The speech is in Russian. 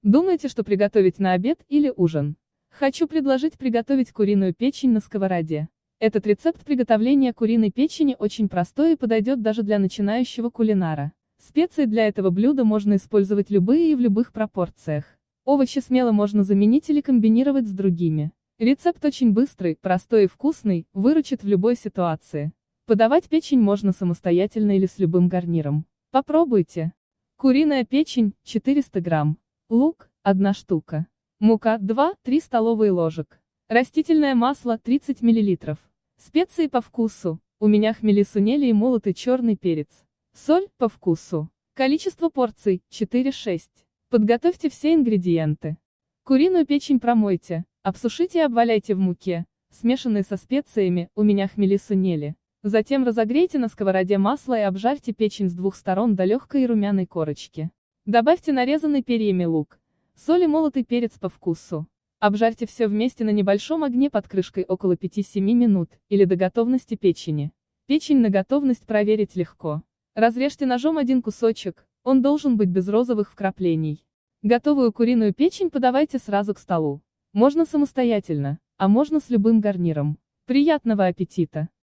Думаете, что приготовить на обед или ужин? Хочу предложить приготовить куриную печень на сковороде. Этот рецепт приготовления куриной печени очень простой и подойдет даже для начинающего кулинара. Специи для этого блюда можно использовать любые и в любых пропорциях. Овощи смело можно заменить или комбинировать с другими. Рецепт очень быстрый, простой и вкусный, выручит в любой ситуации. Подавать печень можно самостоятельно или с любым гарниром. Попробуйте. Куриная печень, 400 грамм. Лук, 1 штука. Мука, 2-3 столовые ложек. Растительное масло, 30 мл. Специи по вкусу. У меня хмели-сунели и молотый черный перец. Соль, по вкусу. Количество порций, 4-6. Подготовьте все ингредиенты. Куриную печень промойте, обсушите и обваляйте в муке, смешанной со специями, у меня хмели-сунели. Затем разогрейте на сковороде масло и обжарьте печень с двух сторон до легкой и румяной корочки. Добавьте нарезанный перьями лук, соль и молотый перец по вкусу. Обжарьте все вместе на небольшом огне под крышкой около 5-7 минут, или до готовности печени. Печень на готовность проверить легко. Разрежьте ножом один кусочек, он должен быть без розовых вкраплений. Готовую куриную печень подавайте сразу к столу. Можно самостоятельно, а можно с любым гарниром. Приятного аппетита!